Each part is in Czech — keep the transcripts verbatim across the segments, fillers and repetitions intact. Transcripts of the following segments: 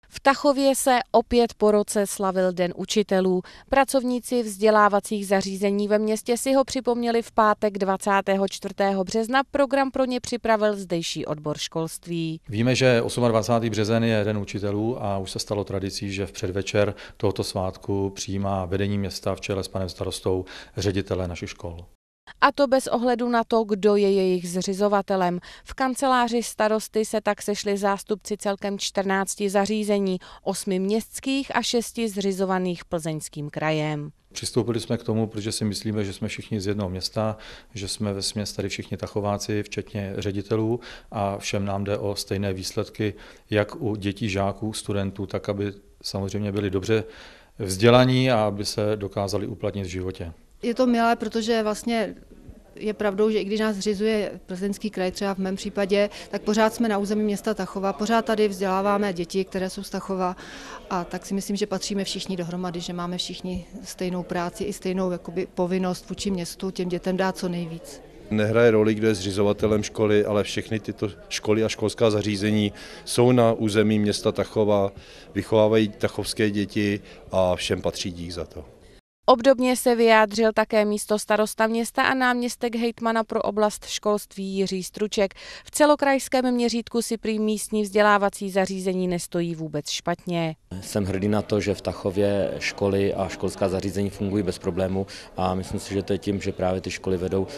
V Tachově se opět po roce slavil Den učitelů. Pracovníci vzdělávacích zařízení ve městě si ho připomněli v pátek dvacátého čtvrtého března. Program pro ně připravil zdejší odbor školství. Víme, že dvacátého osmého březen je Den učitelů a už se stalo tradicí, že v předvečer tohoto svátku přijímá vedení města v čele s panem starostou ředitele našich škol. A to bez ohledu na to, kdo je jejich zřizovatelem. V kanceláři starosty se tak sešli zástupci celkem čtrnácti zařízení, osmi městských a šesti zřizovaných Plzeňským krajem. Přistoupili jsme k tomu, protože si myslíme, že jsme všichni z jednoho města, že jsme vesměs tady všichni tachováci, včetně ředitelů, a všem nám jde o stejné výsledky, jak u dětí, žáků, studentů, tak aby samozřejmě byli dobře vzdělaní a aby se dokázali uplatnit v životě. Je to milé, protože vlastně je pravdou, že i když nás zřizuje Plzeňský kraj, třeba v mém případě, tak pořád jsme na území města Tachova, pořád tady vzděláváme děti, které jsou z Tachova, a tak si myslím, že patříme všichni dohromady, že máme všichni stejnou práci i stejnou jakoby povinnost vůči městu těm dětem dát co nejvíc. Nehraje roli, kdo je zřizovatelem školy, ale všechny tyto školy a školská zařízení jsou na území města Tachova, vychovávají tachovské děti a všem patří dík za to. Obdobně se vyjádřil také místostarosta města a náměstek hejtmana pro oblast školství Jiří Struček. V celokrajském měřítku si prý místní vzdělávací zařízení nestojí vůbec špatně. Jsem hrdý na to, že v Tachově školy a školská zařízení fungují bez problému, a myslím si, že to je tím, že právě ty školy vedou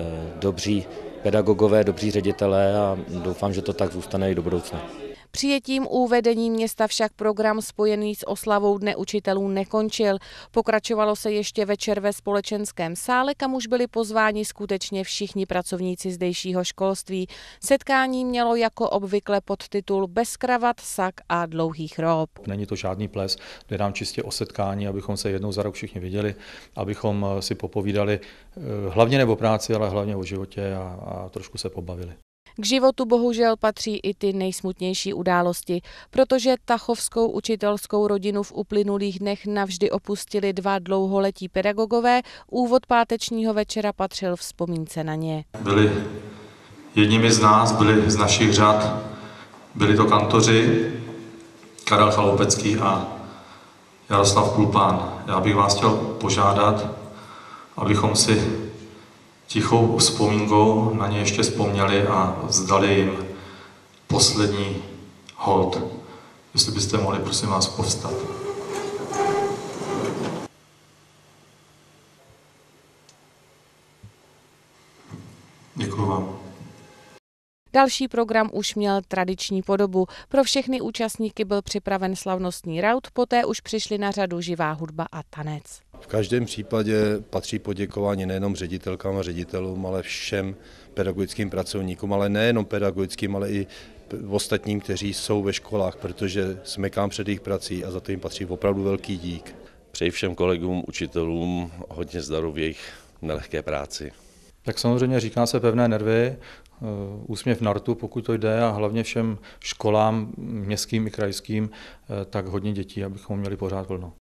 dobří pedagogové, dobří ředitelé, a doufám, že to tak zůstane i do budoucna. Přijetím u vedení města však program spojený s oslavou Dne učitelů nekončil. Pokračovalo se ještě večer ve společenském sále, kam už byli pozváni skutečně všichni pracovníci zdejšího školství. Setkání mělo jako obvykle podtitul Bez kravat, sak a dlouhých rob. Není to žádný ples, jde nám čistě o setkání, abychom se jednou za rok všichni viděli, abychom si popovídali hlavně ne o práci, ale hlavně o životě a, a trošku se pobavili. K životu bohužel patří i ty nejsmutnější události, protože tachovskou učitelskou rodinu v uplynulých dnech navždy opustili dva dlouholetí pedagogové. Úvod pátečního večera patřil vzpomínce na ně. Byli jedními z nás, byli z našich řad, byli to kantoři Karel Chaloupecký a Jaroslav Kulpán. Já bych vás chtěl požádat, abychom si tichou vzpomínkou na ně ještě vzpomněli a vzdali jim poslední hold. Jestli byste mohli, prosím vás, povstat. Děkuji vám. Další program už měl tradiční podobu. Pro všechny účastníky byl připraven slavnostní raut, poté už přišli na řadu živá hudba a tanec. V každém případě patří poděkování nejenom ředitelkám a ředitelům, ale všem pedagogickým pracovníkům, ale nejenom pedagogickým, ale i ostatním, kteří jsou ve školách, protože smekám před jejich prací a za to jim patří opravdu velký dík. Přeji všem kolegům, učitelům hodně zdaru v jejich nelehké práci. Tak samozřejmě říká se pevné nervy, úsměv na rtu, pokud to jde, a hlavně všem školám městským i krajským, tak hodně dětí, abychom měli pořád plno.